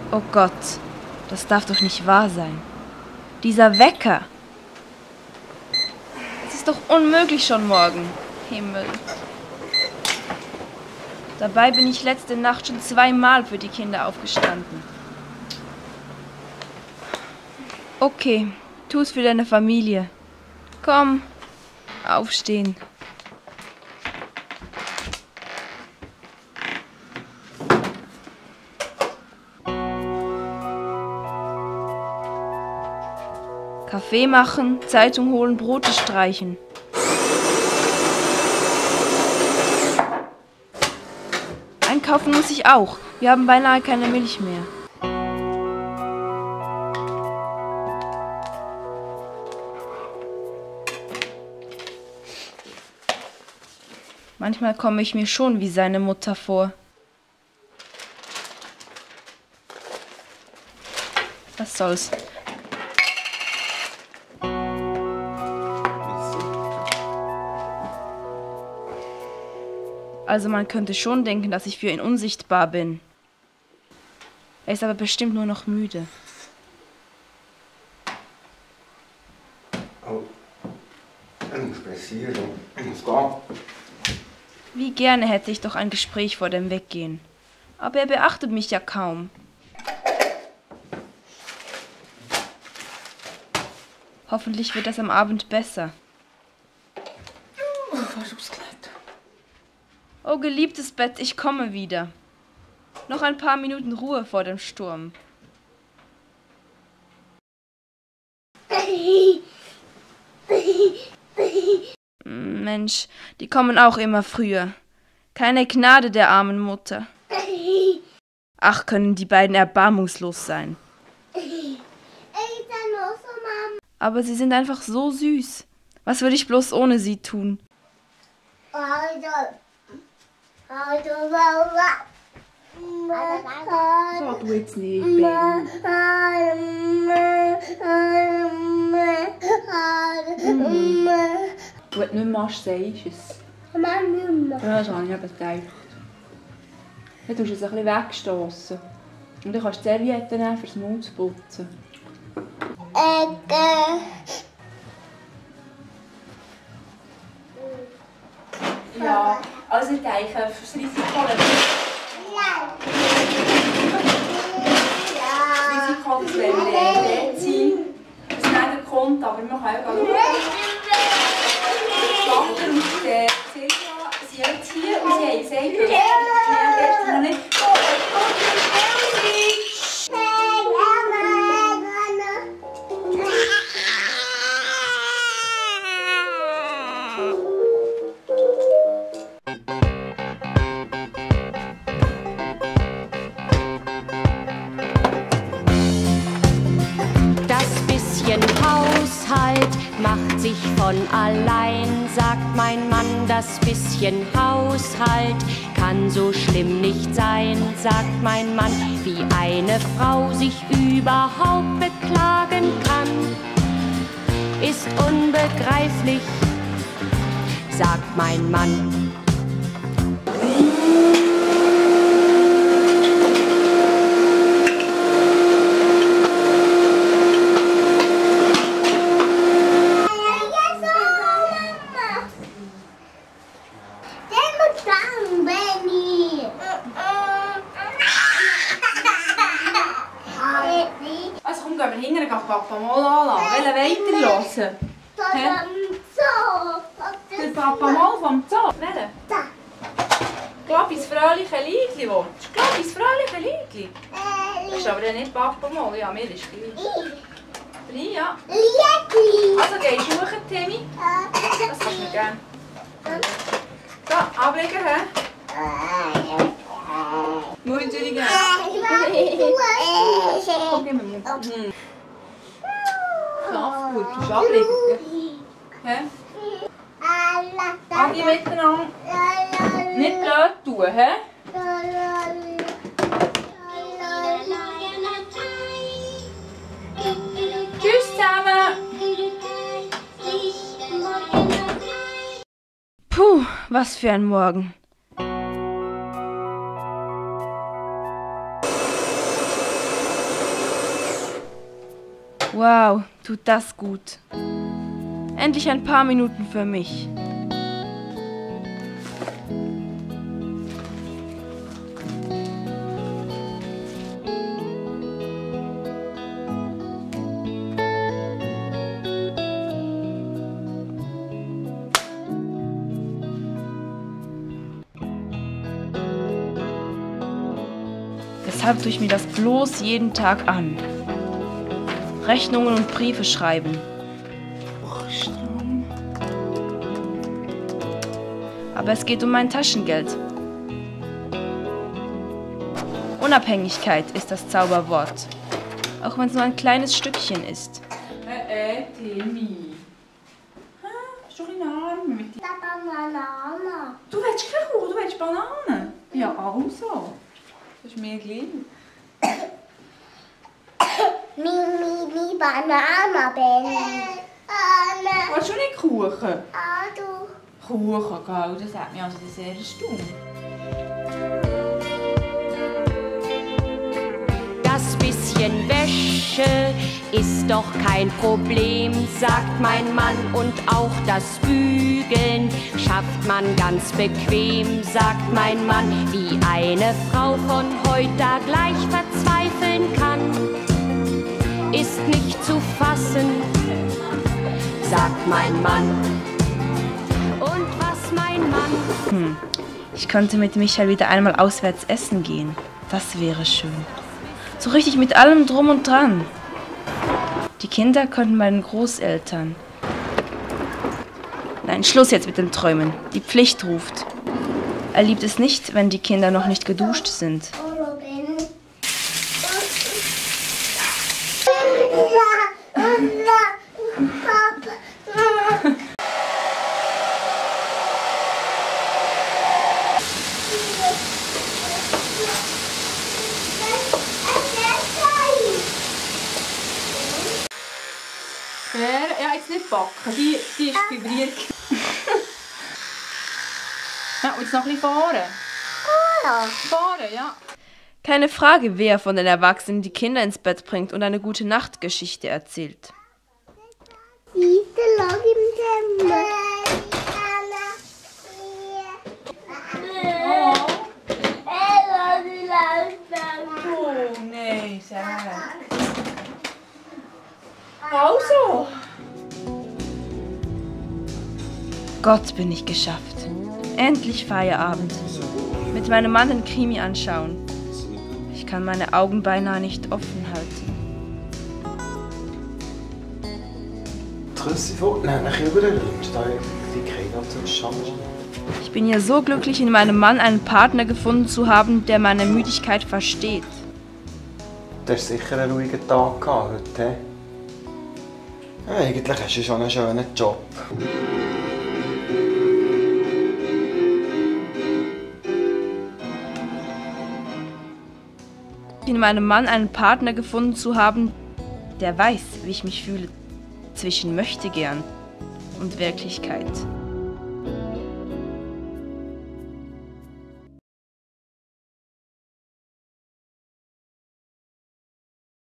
Oh Gott, das darf doch nicht wahr sein. Dieser Wecker. Es ist doch unmöglich schon morgen. Himmel. Dabei bin ich letzte Nacht schon 2-mal für die Kinder aufgestanden. Okay, tu's für deine Familie. Komm, aufstehen. Kaffee machen, Zeitung holen, Brote streichen. Einkaufen muss ich auch. Wir haben beinahe keine Milch mehr. Manchmal komme ich mir schon wie seine Mutter vor. Was soll's? Also man könnte schon denken, dass ich für ihn unsichtbar bin. Er ist aber bestimmt nur noch müde. Oh, ich muss spazieren. Ich muss gehen. Wie gerne hätte ich doch ein Gespräch vor dem Weggehen. Aber er beachtet mich ja kaum. Hoffentlich wird das am Abend besser. Oh, geliebtes Bett, ich komme wieder. Noch ein paar Minuten Ruhe vor dem Sturm. Mensch, die kommen auch immer früher. Keine Gnade der armen Mutter. Ach, können die beiden erbarmungslos sein. Aber sie sind einfach so süß. Was würde ich bloß ohne sie tun? So, du jetzt nicht, Ben. Du nicht machst, sagst du es. Ja, das habe ich eben gedacht. Dann tust du es ein bisschen wegstossen. Und dann kannst du die Serviette nehmen, fürs Mund zu putzen. Ja, also ich denke, fürs Risiko das Risiko, dass wenn wir dort sind, dass niemand kommt, aber man kann ja schauen. Vater und Silvia sind jetzt hier und sie haben gesagt, dass wir gestern noch nicht... Haushalt macht sich von allein, sagt mein Mann, das bisschen Haushalt kann so schlimm nicht sein, sagt mein Mann, wie eine Frau sich überhaupt beklagen kann, ist unbegreiflich, sagt mein Mann. Also komm, gehen wir hinten, gehen Papa mal anlassen. Welchen wollt ihr hören? Der Papa mal vom Zoo? Welchen? Globis fröhliche Liedli willst du? Globis fröhliche Liedli? Das ist aber nicht Papa mal, ja, mir ist gleich. Drei, ja. Also gehst du suchen, Timmy? Das kannst du mir gerne. So, ablegen, hä? Muss ich dir gerne? Komm, gib mir Mund. Schlaf gut, du bist ablegen. Hä? Alle miteinander. Nicht blöd tun, hä? Tschüss zusammen. Puh, was für ein Morgen. Wow, tut das gut. Endlich ein paar Minuten für mich. Weshalb tue ich mir das bloß jeden Tag an? Rechnungen und Briefe schreiben. Aber es geht um mein Taschengeld. Unabhängigkeit ist das Zauberwort. Auch wenn es nur ein kleines Stückchen ist. Timmy. Hast du ein bisschen Arme mit dir? Banane. Du willst keinen Kuchen, du willst Bananen. Ja, also. Das ist mir gleich. Mi Banane, Ben. Willst du nicht Kuchen? Du. Kuchen, gell? Das hat mich also sehr erstaunt. Das bisschen Wäsche ist doch kein Problem, sagt mein Mann, und auch das Bügeln schafft man ganz bequem, sagt mein Mann. Wie eine Frau von heute da gleich verzweifeln kann, ist nicht zu fassen, sagt mein Mann. Und was mein Mann... Ich könnte mit Michael wieder einmal auswärts essen gehen. Das wäre schön. So richtig mit allem drum und dran. Die Kinder könnten bei den Großeltern. Nein, Schluss jetzt mit den Träumen. Die Pflicht ruft. Er liebt es nicht, wenn die Kinder noch nicht geduscht sind. Ja, jetzt nicht backen. Die ist vibriert. Ja, und jetzt noch ein bisschen fahren. Fahren, ja. Keine Frage, wer von den Erwachsenen die Kinder ins Bett bringt und eine gute Nachtgeschichte erzählt. Oh nein, Sarah. Also. Gott, bin ich geschafft. Endlich Feierabend. Mit meinem Mann den Krimi anschauen. Ich kann meine Augen beinahe nicht offen halten. Trössi fortnehmen, nach über den Lunch, da die Kinder zu schauen. Ich bin ja so glücklich, in meinem Mann einen Partner gefunden zu haben, der meine Müdigkeit versteht. Du hast sicher einen ruhigen Tag gehabt heute. Ja, eigentlich hast du schon einen schönen Job. In meinem Mann einen Partner gefunden zu haben, der weiß, wie ich mich fühle zwischen Möchtegern und Wirklichkeit.